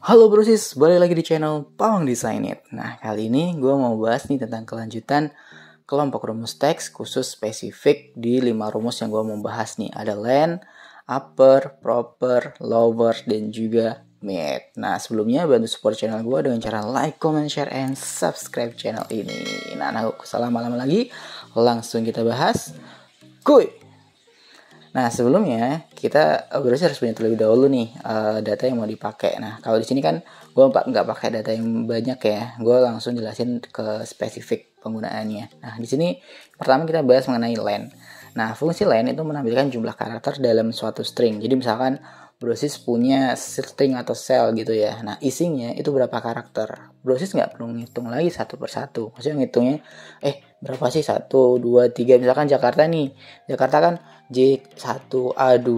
Halo brosis, balik lagi di channel Pawang Design It. Nah, kali ini gue mau bahas nih tentang kelanjutan kelompok rumus teks khusus spesifik di 5 rumus yang gue mau bahas nih. Ada len, upper, proper, lower, dan juga mid. Nah, sebelumnya bantu support channel gue dengan cara like, comment, share, and subscribe channel ini. Nah, gak usah lama-lama lagi, langsung kita bahas. Kuy! Nah, sebelumnya kita harus punya terlebih dahulu nih data yang mau dipakai. Nah, kalau di sini kan gue nggak pakai data yang banyak ya, gue langsung jelasin ke spesifik penggunaannya. Nah, di sini pertama kita bahas mengenai len. Nah, fungsi len itu menampilkan jumlah karakter dalam suatu string. Jadi misalkan Brosis punya string atau cell gitu ya. Nah, isinya itu berapa karakter. Brosis nggak perlu ngitung lagi satu persatu. Maksudnya ngitungnya, berapa sih? 1, 2, 3. Misalkan Jakarta nih. Jakarta kan J1, A2,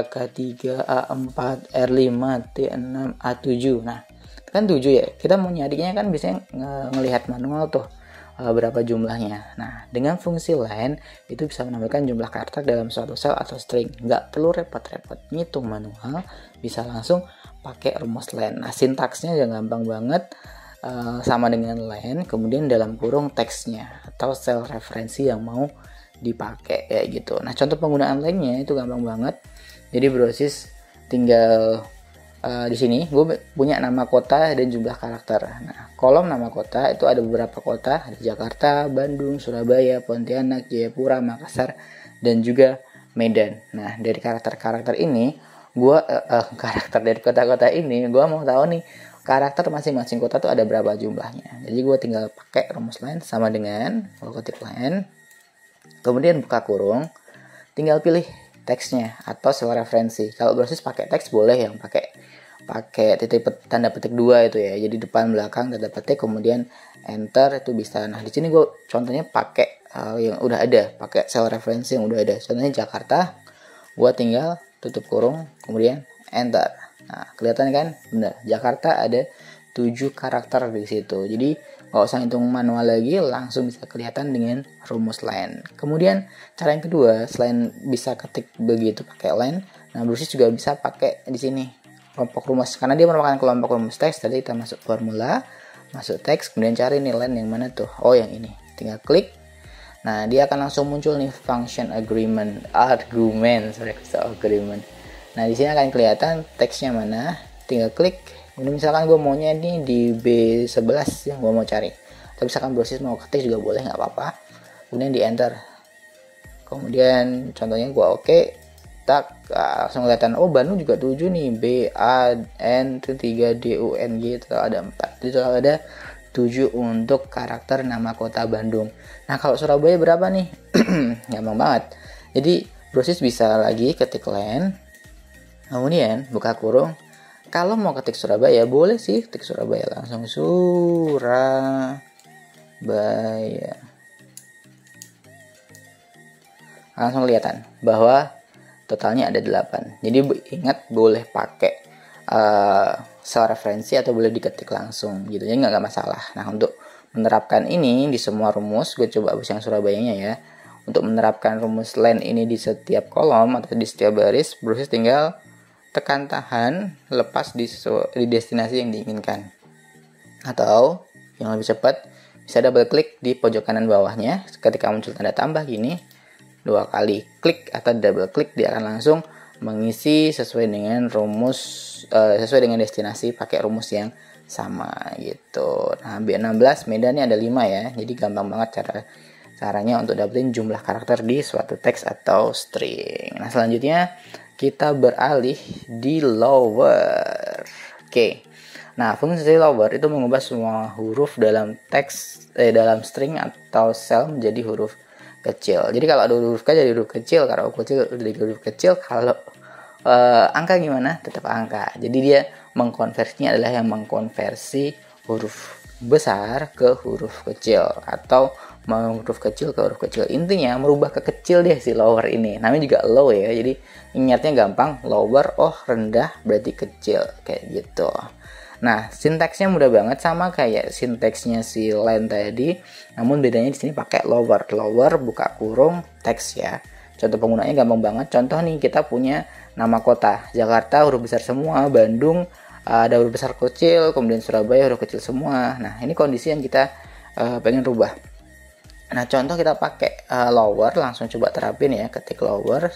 K3, A4, R5, T6, A7. Nah, kan 7 ya. Kita mau nyarinya kan biasanya ngelihat manual tuh. Berapa jumlahnya. Nah, dengan fungsi len itu bisa menampilkan jumlah karakter dalam suatu sel atau string. Nggak perlu repot-repot ngitung manual, bisa langsung pakai rumus len. Nah, sintaksnya juga gampang banget, sama dengan len, kemudian dalam kurung teksnya atau sel referensi yang mau dipakai kayak gitu. Nah, contoh penggunaan lennya itu gampang banget. Jadi Brosis tinggal di sini gue punya nama kota dan jumlah karakter. Nah, kolom nama kota itu ada beberapa kota, ada Jakarta, Bandung, Surabaya, Pontianak, Jayapura, Makassar, dan juga Medan. Nah, dari karakter-karakter ini, karakter dari kota-kota ini, gue mau tahu nih karakter masing-masing kota tuh ada berapa jumlahnya. Jadi gue tinggal pakai rumus len sama dengan kalau ketik len, kemudian buka kurung, tinggal pilih teksnya atau sel referensi. Kalau Brosis pakai teks boleh yang pakai tanda petik 2 itu ya. Jadi depan belakang tanda petik kemudian enter itu bisa. Nah, di sini gue contohnya pakai yang udah ada, pakai sel referensi yang udah ada. Contohnya Jakarta. Gue tinggal tutup kurung kemudian enter. Nah, kelihatan kan? Benar. Jakarta ada 7 karakter di situ. Jadi nggak usah hitung manual lagi, langsung bisa kelihatan dengan rumus len. Kemudian cara yang kedua, selain bisa ketik begitu pakai len, nah Brosis juga bisa pakai di sini kelompok rumus, karena dia merupakan kelompok rumus teks. Tadi kita masuk formula, masuk teks, kemudian cari nih len yang mana tuh? Oh, yang ini. Tinggal klik. Nah, dia akan langsung muncul nih function argument. Nah, di sini akan kelihatan teksnya mana. Tinggal klik. Kemudian misalkan gue maunya ini di B11 yang gue mau cari. Tapi misalkan Brosis mau ketik juga boleh, nggak apa-apa. Kemudian di enter. Kemudian contohnya gue oke. Tak, langsung kelihatan, oh Bandung juga 7 nih. B, A, N, 3, D, U, N, G, itu ada 4. Jadi total ada 7 untuk karakter nama kota Bandung. Nah, kalau Surabaya berapa nih? Gampang banget. Jadi Brosis bisa lagi ketik len. Kemudian buka kurung. Kalau mau ketik Surabaya, boleh sih ketik Surabaya langsung Surabaya. Langsung kelihatan bahwa totalnya ada 8. Jadi ingat boleh pakai sel referensi atau boleh diketik langsung gitu. Jadi nggak masalah. Nah, untuk menerapkan ini di semua rumus, gue coba hapus yang Surabayanya ya. Untuk menerapkan rumus len ini di setiap kolom atau di setiap baris, Brosis tinggal tekan tahan, lepas di destinasi yang diinginkan. Atau yang lebih cepat, bisa double klik di pojok kanan bawahnya. Ketika muncul tanda tambah gini, 2 kali klik atau double klik, dia akan langsung mengisi sesuai dengan rumus, sesuai dengan destinasi pakai rumus yang sama gitu. Nah, B16 Medan ini ada 5 ya. Jadi gampang banget caranya untuk dapetin jumlah karakter di suatu teks atau string. Nah, selanjutnya kita beralih di lower. Oke. Nah, fungsi lower itu mengubah semua huruf dalam teks, dalam string atau sel menjadi huruf kecil. Jadi kalau ada huruf K jadi huruf kecil, kalau huruf kecil jadi huruf kecil, kalau angka gimana? Tetap angka. Jadi dia mengkonversinya adalah yang mengkonversi huruf besar ke huruf kecil atau huruf kecil ke huruf kecil. Intinya merubah ke kecil deh si lower ini. Namanya juga low ya. Jadi ingatnya gampang, lower rendah berarti kecil kayak gitu. Nah, sintaksnya mudah banget sama kayak sintaksnya si len tadi. Namun bedanya di sini pakai lower. Lower buka kurung teks ya. Contoh penggunaannya gampang banget. Contoh nih, kita punya nama kota Jakarta huruf besar semua, Bandung ada huruf besar kecil, kemudian Surabaya huruf kecil semua. Nah, ini kondisi yang kita pengen rubah. Nah, contoh kita pakai lower, langsung coba terapin ya, ketik lower.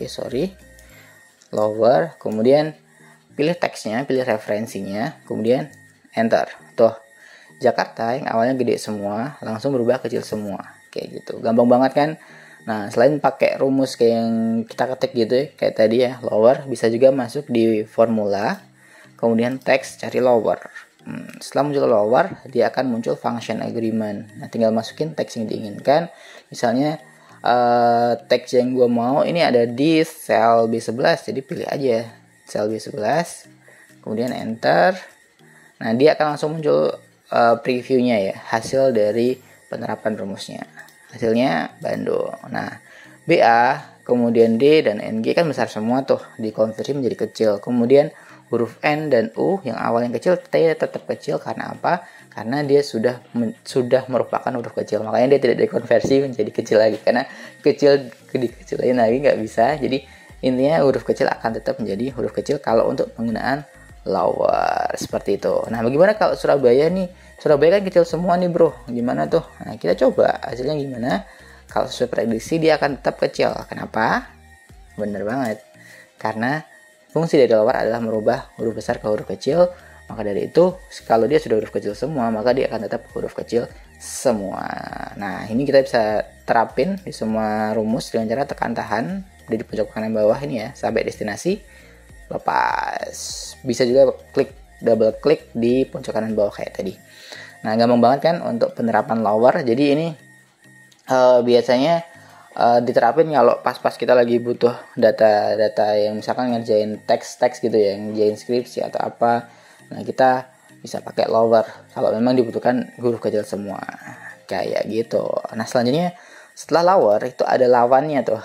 Lower, kemudian pilih teksnya, pilih referensinya, kemudian enter. Tuh, Jakarta yang awalnya gede semua langsung berubah kecil semua, kayak gitu. Gampang banget kan? Nah, selain pakai rumus kayak yang kita ketik gitu ya, kayak tadi ya, lower, bisa juga masuk di formula, kemudian teks, cari lower. Setelah muncul lower, dia akan muncul function agreement. Nah, tinggal masukin teks yang diinginkan. Misalnya teks yang gue mau ini ada di cell B11, jadi pilih aja cell B11, kemudian enter. Nah, dia akan langsung muncul previewnya ya, hasil dari penerapan rumusnya. Hasilnya Bandung. Nah, BA, kemudian D dan NG kan besar semua tuh, dikonversi menjadi kecil. Kemudian huruf N dan U yang awalnya kecil, T tetap kecil karena apa? Karena dia sudah merupakan huruf kecil. Makanya dia tidak dikonversi menjadi kecil lagi, karena kecil dikecilin lagi nggak bisa. Jadi intinya huruf kecil akan tetap menjadi huruf kecil kalau untuk penggunaan lower, seperti itu. Nah, bagaimana kalau Surabaya nih? Surabaya kan kecil semua nih bro, gimana tuh? Nah, kita coba hasilnya gimana. Kalau sesuai prediksi dia akan tetap kecil. Kenapa? Bener banget, karena fungsi dari lower adalah merubah huruf besar ke huruf kecil. Maka dari itu, kalau dia sudah huruf kecil semua, maka dia akan tetap huruf kecil semua. Nah, ini kita bisa terapin di semua rumus dengan cara tekan tahan di pojok kanan bawah ini ya, sampai destinasi. Lepas, bisa juga double klik di pojok kanan bawah kayak tadi. Nah, gampang banget kan untuk penerapan lower. Jadi ini biasanya diterapin kalau pas-pas kita lagi butuh data-data yang misalkan ngerjain teks gitu ya, ngerjain skripsi atau apa. Nah, kita bisa pakai lower kalau memang dibutuhkan huruf kecil semua, kayak gitu. Nah, selanjutnya setelah lower itu ada lawannya tuh.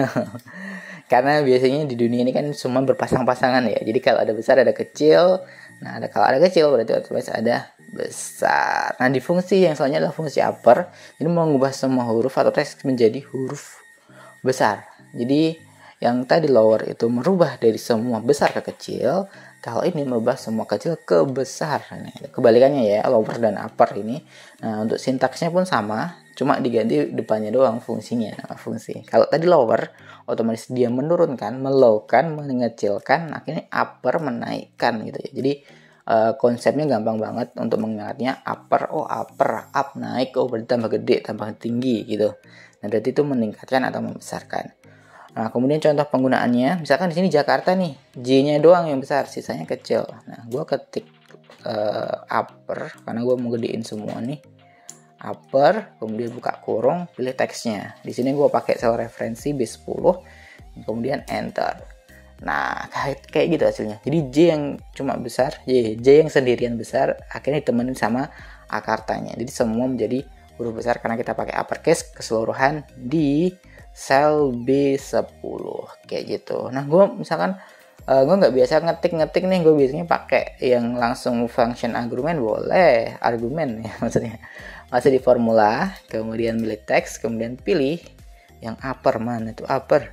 Karena biasanya di dunia ini kan semua berpasang-pasangan ya. Jadi kalau ada besar ada kecil. Nah, kalau ada kecil berarti otomatis ada besar. Nah, di fungsi yang selanjutnya adalah fungsi upper. Ini mengubah semua huruf atau teks menjadi huruf besar. Jadi yang tadi lower itu merubah dari semua besar ke kecil. Kalau ini merubah semua kecil ke besar. Nah, kebalikannya ya, lower dan upper ini. Nah, untuk sintaksnya pun sama, cuma diganti depannya doang fungsinya, nama fungsi. Kalau tadi lower, otomatis dia menurunkan, melowkan, mengecilkan, akhirnya upper menaikkan gitu ya. Jadi konsepnya gampang banget untuk mengingatnya. Upper, upper, up, naik, berarti tambah gede, tambah tinggi gitu. Nah, berarti itu meningkatkan atau membesarkan. Nah, kemudian contoh penggunaannya, misalkan di sini Jakarta nih, J-nya doang yang besar, sisanya kecil. Nah, gue ketik upper, karena gue mau gedein semua nih. Upper, kemudian buka kurung, pilih teksnya. Di sini gue pakai sel referensi B10, kemudian enter. Nah, kayak gitu hasilnya. Jadi J yang cuma besar, J yang sendirian besar, akhirnya ditemenin sama akartanya. Jadi semua menjadi huruf besar karena kita pakai uppercase keseluruhan di sel B10 kayak gitu. Nah, gue misalkan gue nggak biasa ngetik nih, gue biasanya pakai yang langsung function argumen, boleh argumen ya maksudnya. Masuk di formula, kemudian pilih teks, kemudian pilih yang upper. Mana itu upper?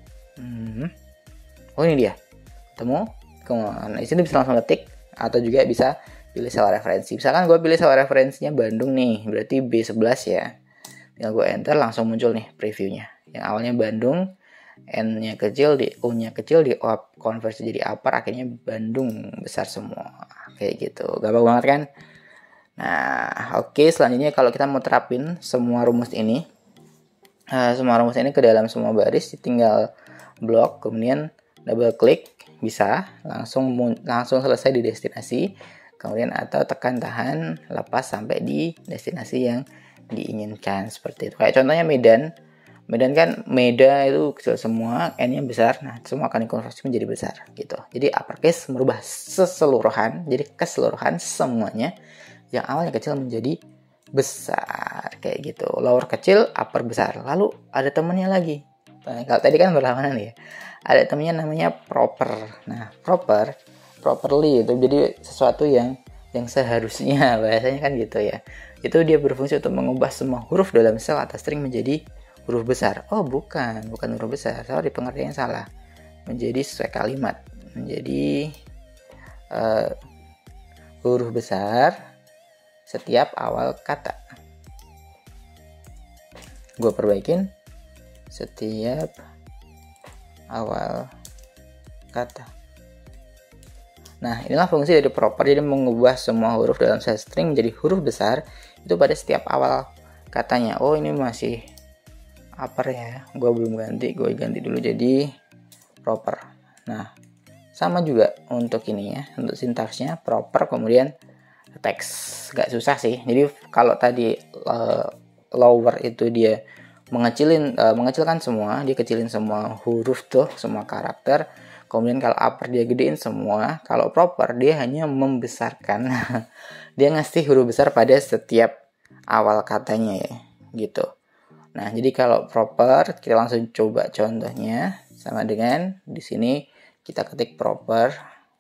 Oh, ini dia, ketemu. Kemudian di sini bisa langsung ketik atau juga bisa pilih sel referensi. Misalkan gue pilih sel referensinya Bandung nih, berarti B11 ya. Tinggal gue enter, langsung muncul nih previewnya. Yang awalnya Bandung, N-nya kecil, U-nya kecil, di konversi jadi upper, akhirnya Bandung besar semua. Kayak gitu, gampang banget kan? Nah, oke, selanjutnya kalau kita mau terapin semua rumus ini ke dalam semua baris, tinggal blok, kemudian double klik, bisa langsung selesai di destinasi, kemudian atau tekan tahan, lepas sampai di destinasi yang diinginkan, seperti itu. Kayak contohnya Medan kan, Meda itu kecil semua, N-nya besar, nah semua akan dikonversi menjadi besar gitu. Jadi uppercase merubah jadi keseluruhan semuanya yang awalnya kecil menjadi besar, kayak gitu. Lower kecil, upper besar. Lalu ada temennya lagi. Nah, kalau tadi kan berlawanan ya. Ada temennya namanya proper. Nah, properly itu jadi sesuatu yang seharusnya, bahasanya kan gitu ya. Itu dia berfungsi untuk mengubah semua huruf dalam sel atau string menjadi huruf besar. Oh, bukan huruf besar. Sorry, pengertiannya salah. Menjadi sesuai kalimat. Menjadi huruf besar setiap awal kata. Gue perbaikin, setiap awal kata. Nah, inilah fungsi dari proper, jadi mengubah semua huruf dalam set string menjadi huruf besar itu pada setiap awal katanya. Oh, ini masih upper ya, gue belum ganti, gue ganti dulu jadi proper. Nah, sama juga untuk ini ya, untuk sintaksnya proper kemudian teks, gak susah sih. Jadi kalau tadi lower itu dia mengecilkan semua, dia kecilin semua huruf tuh, semua karakter. Kemudian kalau upper dia gedein semua, kalau proper dia hanya membesarkan. Dia ngasih huruf besar pada setiap awal katanya ya, gitu. Nah, jadi kalau proper kita langsung coba contohnya sama dengan di sini kita ketik proper.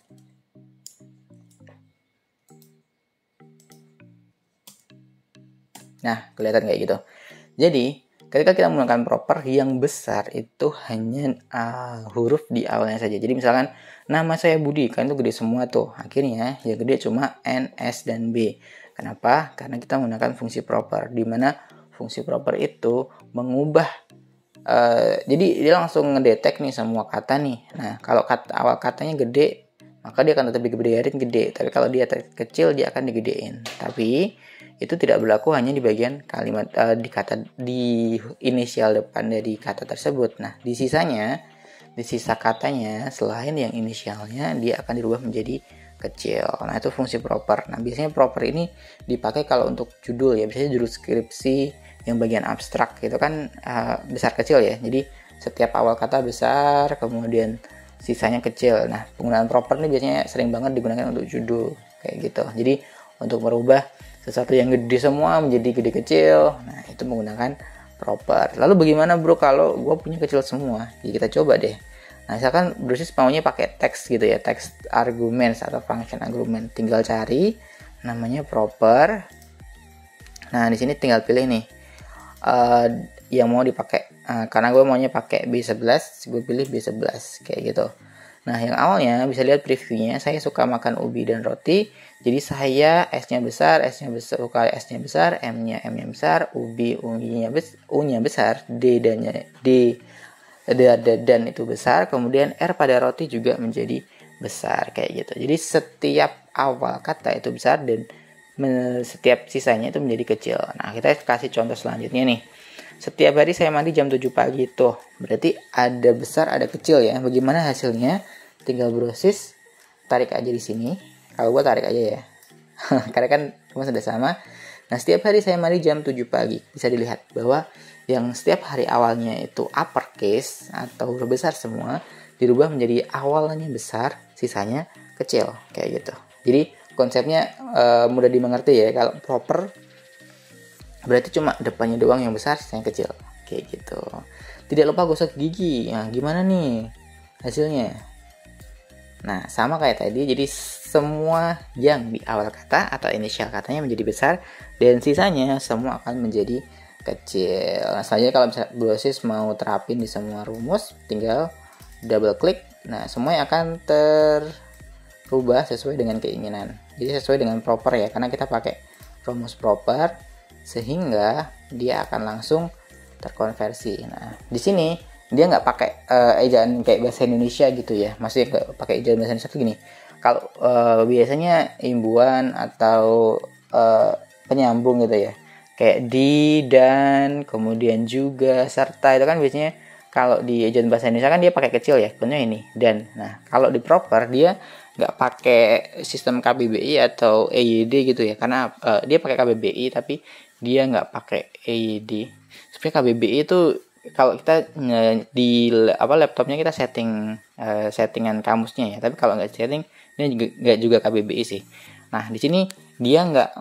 Nah, kelihatan kayak gitu. Jadi, ketika kita menggunakan proper yang besar itu hanya huruf di awalnya saja. Jadi misalkan nama saya Budi, kan itu gede semua tuh. Akhirnya yang gede cuma N, S, dan B. Kenapa? Karena kita menggunakan fungsi proper, di mana fungsi proper itu mengubah jadi dia langsung ngedetek nih semua kata nih. Nah, kalau awal katanya gede, maka dia akan tetap digedein gede. Tapi kalau dia kecil, dia akan digedein. Tapi itu tidak berlaku hanya di bagian kalimat di inisial depan dari kata tersebut. Nah, di sisa katanya selain yang inisialnya dia akan dirubah menjadi kecil. Nah, itu fungsi proper. Nah, biasanya proper ini dipakai kalau untuk judul ya, biasanya judul skripsi yang bagian abstrak itu kan besar kecil ya. Jadi setiap awal kata besar, kemudian sisanya kecil. Nah, penggunaan proper ini biasanya sering banget digunakan untuk judul kayak gitu. Jadi untuk merubah sesuatu yang gede semua menjadi gede kecil, nah itu menggunakan proper. Lalu bagaimana bro kalau gue punya kecil semua? Ya kita coba deh. Nah, misalkan Brosys maunya pakai teks gitu ya, teks arguments atau function argument. Tinggal cari namanya proper. Nah, di sini tinggal pilih nih yang mau dipakai. Karena gue maunya pakai B11, gue pilih B11 kayak gitu. Nah, yang awalnya bisa lihat previewnya, saya suka makan ubi dan roti. Jadi saya S-nya besar, suka S-nya besar, M-nya besar, U-nya besar, dan itu besar, kemudian R pada roti juga menjadi besar kayak gitu. Jadi setiap awal kata itu besar dan setiap sisanya itu menjadi kecil. Nah, kita kasih contoh selanjutnya nih. Setiap hari saya mandi jam 7 pagi tuh. Berarti ada besar, ada kecil ya. Bagaimana hasilnya? Tinggal Brosys tarik aja di sini. Kalau gue tarik aja ya. Karena kan cuma sudah sama. Nah, setiap hari saya mandi jam 7 pagi. Bisa dilihat bahwa yang setiap hari awalnya itu uppercase atau huruf besar semua dirubah menjadi awalnya besar, sisanya kecil kayak gitu. Jadi konsepnya mudah dimengerti ya. Kalau proper berarti cuma depannya doang yang besar, yang kecil kayak gitu. Tidak lupa gosok gigi. Nah, gimana nih hasilnya? Nah, sama kayak tadi. Jadi semua yang di awal kata atau inisial katanya menjadi besar dan sisanya semua akan menjadi kecil. Nah, selanjutnya kalau misalnya Brosys mau terapin di semua rumus, tinggal double klik. Nah, semuanya akan terubah sesuai dengan keinginan. Jadi sesuai dengan proper ya, karena kita pakai rumus proper sehingga dia akan langsung terkonversi. Nah, di sini dia nggak pakai ejaan kayak bahasa Indonesia gitu ya. Maksudnya nggak pakai ejaan bahasa Indonesia tuh gini. Kalau biasanya imbuhan atau penyambung gitu ya, kayak di, dan, kemudian juga, serta, itu kan biasanya kalau di ejaan bahasa Indonesia kan dia pakai kecil ya, contohnya ini, dan. Nah, kalau di proper dia nggak pakai sistem KBBI atau EYD gitu ya, karena dia pakai KBBI tapi dia nggak pakai EYD. Sebenarnya KBBI itu kalau kita di laptopnya kita settingan kamusnya ya, tapi kalau nggak setting ini nggak juga KBBI sih. Nah, di sini dia nggak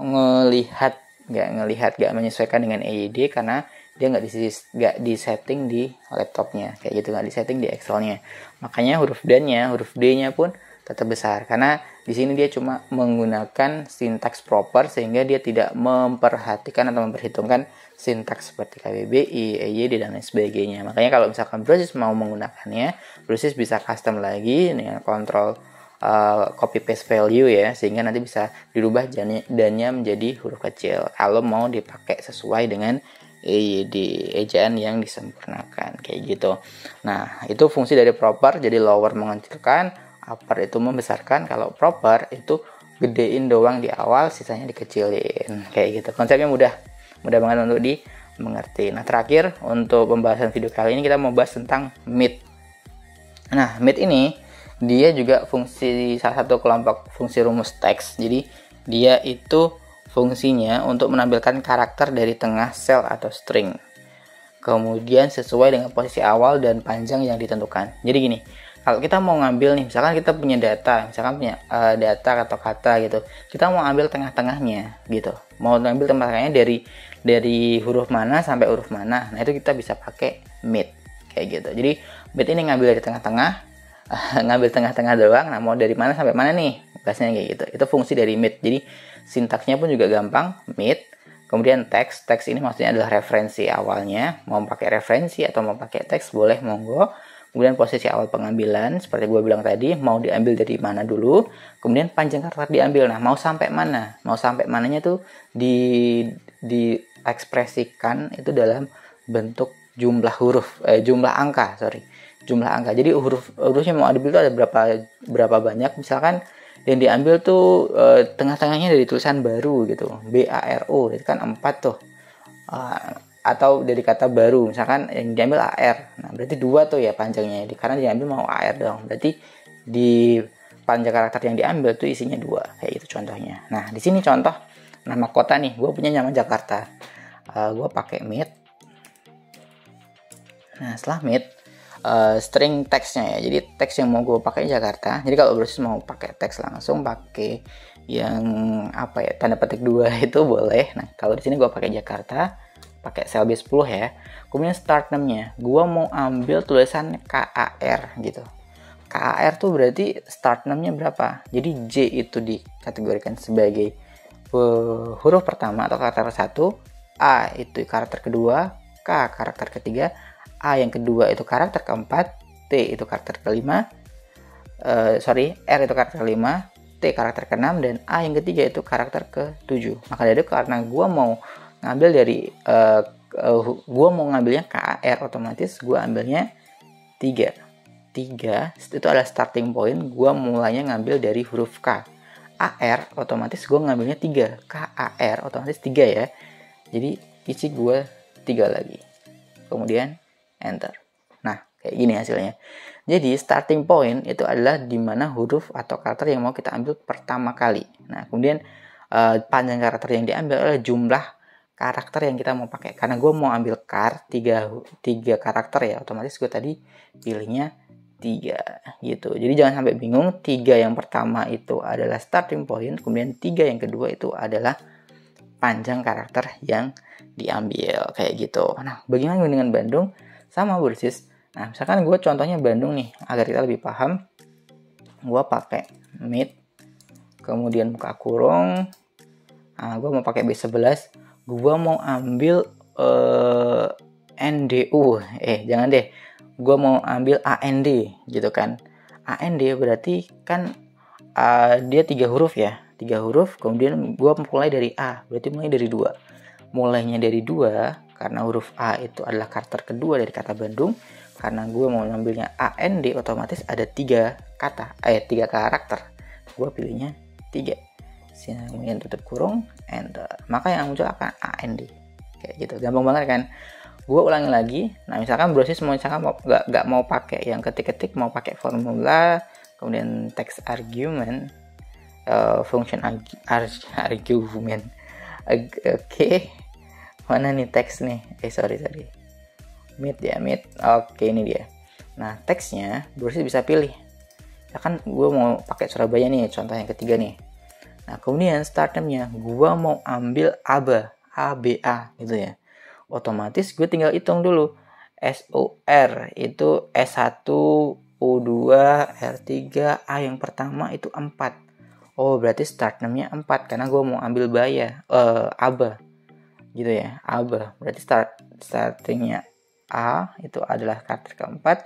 menyesuaikan dengan EYD karena dia nggak disetting di laptopnya kayak gitu, nggak disetting di Excelnya. Makanya huruf D-nya pun tetap besar karena di sini dia cuma menggunakan sintaks proper sehingga dia tidak memperhatikan atau memperhitungkan sintaks seperti KBBI, EYD dan lain sebagainya. Makanya kalau misalkan Brosys mau menggunakannya, Brosys bisa custom lagi dengan kontrol copy paste value ya, sehingga nanti bisa dirubah dannya menjadi huruf kecil kalau mau dipakai sesuai dengan ejaan yang disempurnakan kayak gitu. Nah, itu fungsi dari proper. Jadi lower mengecilkan, upper itu membesarkan. Kalau proper itu gedein doang di awal, sisanya dikecilin kayak gitu. Konsepnya mudah banget untuk dimengerti. Nah, terakhir untuk pembahasan video kali ini kita mau bahas tentang mid. Nah, mid ini dia juga salah satu kelompok fungsi rumus teks. Jadi dia itu fungsinya untuk menampilkan karakter dari tengah sel atau string, kemudian sesuai dengan posisi awal dan panjang yang ditentukan. Jadi gini, kalau kita mau ngambil nih, misalkan kita punya data, data atau kata gitu, kita mau ambil tengah-tengahnya gitu, mau ngambil tengah-tengahnya dari huruf mana sampai huruf mana. Nah, itu kita bisa pakai mid kayak gitu. Jadi mid ini ngambil dari tengah-tengah, ngambil tengah-tengah doang. Nah, mau dari mana sampai mana nih, bahasanya kayak gitu. Itu fungsi dari mid. Jadi sintaksnya pun juga gampang, mid. Kemudian teks ini maksudnya adalah referensi awalnya. Mau pakai referensi atau mau pakai teks boleh, monggo. Kemudian posisi awal pengambilan seperti gue bilang tadi, mau diambil dari mana dulu. Kemudian panjang karakter diambil. Nah, mau sampai mana? Mau sampai mananya tuh diekspresikan itu dalam bentuk jumlah angka. Jadi hurufnya mau diambil itu ada berapa banyak. Misalkan yang diambil tuh tengah-tengahnya dari tulisan baru gitu, BARO, itu kan 4 tuh, atau dari kata baru, misalkan yang diambil AR, nah berarti 2 tuh ya panjangnya, karena diambil mau AR dong, berarti di panjang karakter yang diambil tuh isinya 2, kayak gitu contohnya. Nah, di sini contoh nama kota nih, gue punya nama Jakarta, gue pakai mid. Nah, setelah mid, string teksnya ya, jadi teks yang mau gue pakai Jakarta. Jadi kalau Brosys mau pakai teks langsung pakai yang tanda petik 2 itu boleh. Nah, kalau di sini gue pakai Jakarta, pakai sel B10 ya. Kemudian start name-nya gue mau ambil tulisan KAR gitu. KAR tuh berarti start name-nya berapa? Jadi J itu dikategorikan sebagai huruf pertama atau karakter 1, A itu karakter kedua, K karakter ketiga, A yang kedua itu karakter keempat, T itu karakter kelima, R itu karakter kelima, T karakter keenam, dan A yang ketiga itu karakter ketujuh. Maka dari itu karena gue mau ngambil ngambilnya KAR, otomatis gue ambilnya 3 itu adalah starting point. Gue mulainya ngambil dari huruf K. AR otomatis gue ngambilnya 3, KAR otomatis 3 ya. Jadi isi gue 3 lagi, kemudian enter. Nah, kayak gini hasilnya. Jadi starting point itu adalah di mana huruf atau karakter yang mau kita ambil pertama kali. Nah, kemudian panjang karakter yang diambil adalah jumlah karakter yang kita mau pakai. Karena gue mau ambil 3 karakter ya, otomatis gue tadi pilihnya 3 gitu. Jadi jangan sampai bingung, 3 yang pertama itu adalah starting point, kemudian 3 yang kedua itu adalah panjang karakter yang diambil kayak gitu. Nah, bagaimana dengan Bandung? Sama Brosys. Nah, misalkan gue contohnya Bandung nih, agar kita lebih paham, gue pakai mid, kemudian buka kurung, gue mau pakai B11, gue mau ambil NDU, jangan deh, gue mau ambil AND gitu kan. AND berarti kan dia 3 huruf ya, 3 huruf, kemudian gue mulai dari A, berarti mulai dari 2. Mulainya dari 2 karena huruf A itu adalah karakter kedua dari kata Bandung. Karena gue mau ngambilnya AND, otomatis ada 3 karakter. Gue pilihnya 3. Kemudian tutup kurung, enter. Maka yang muncul akan AND. Kayak gitu, gampang banget kan? Gue ulangi lagi. Nah, misalkan Brosys nggak mau pakai yang ketik-ketik, mau pakai formula, kemudian text argument, function argument. Oke. Mana nih teks nih? Sorry. Mid. Oke, ini dia. Nah, teksnya Brosys bisa pilih. Ya kan gue mau pakai Surabaya nih, contoh yang ketiga nih. Nah, kemudian start name-nya gue mau ambil ABA gitu ya. Otomatis gue tinggal hitung dulu. SOR itu S1, U2, R3, A yang pertama itu 4. Oh, berarti start name-nya 4 karena gue mau ambil ABA. Gitu ya, ABA. Berarti startingnya A itu adalah karakter keempat,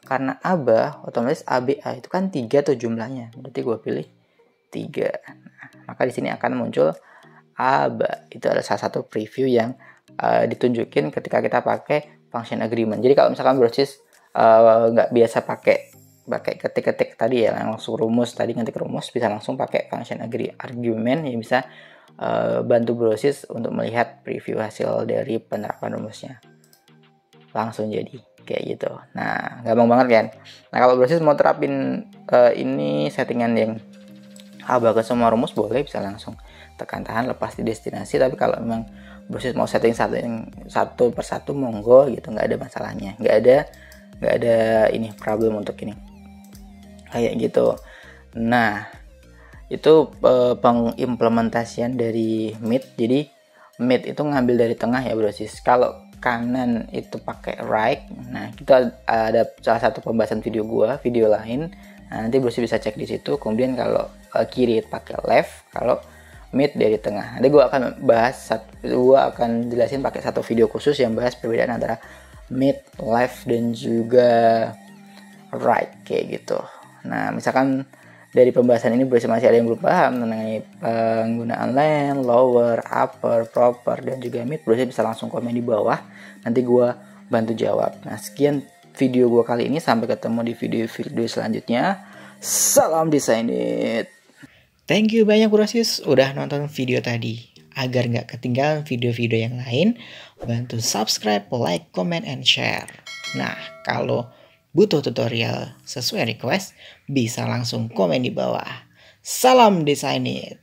karena ABA otomatis ABA itu kan 3 tuh jumlahnya, berarti gue pilih 3. Nah, maka di sini akan muncul ABA. Itu adalah salah satu preview yang ditunjukin ketika kita pakai function agreement. Jadi kalau misalkan brosis nggak biasa pakai ketik-ketik tadi ya, langsung rumus tadi, ngetik rumus, bisa langsung pakai function argument yang bisa bantu brosis untuk melihat preview hasil dari penerapan rumusnya. Langsung jadi kayak gitu. Nah, gampang banget kan. Nah, kalau brosis mau terapin ini settingan yang ABA ke semua rumus, boleh, bisa langsung tekan tahan lepas di destinasi. Tapi kalau memang brosis mau setting satu persatu, monggo gitu, nggak ada masalahnya, nggak ada ini problem untuk ini kayak gitu. Nah, itu pengimplementasian dari Meet. Jadi Meet itu ngambil dari tengah ya brosis. Kalau kanan itu pakai right. Nah, kita ada salah satu pembahasan video lain. Nah, nanti brosis bisa cek di situ. Kemudian kalau kiri pakai left, kalau Meet dari tengah. Nanti gue akan jelasin pakai satu video khusus yang bahas perbedaan antara Meet, left, dan juga right kayak gitu. Nah, misalkan dari pembahasan ini brosis masih ada yang belum paham mengenai penggunaan land, lower, upper, proper, dan juga mid, brosis bisa langsung komen di bawah. Nanti gue bantu jawab. Nah, sekian video gue kali ini. Sampai ketemu di video selanjutnya. Salam Design It. Thank you banyak brosis udah nonton video tadi. Agar nggak ketinggalan video-video yang lain, bantu subscribe, like, comment, and share. Nah, kalau butuh tutorial sesuai request, bisa langsung komen di bawah. Salam Design It.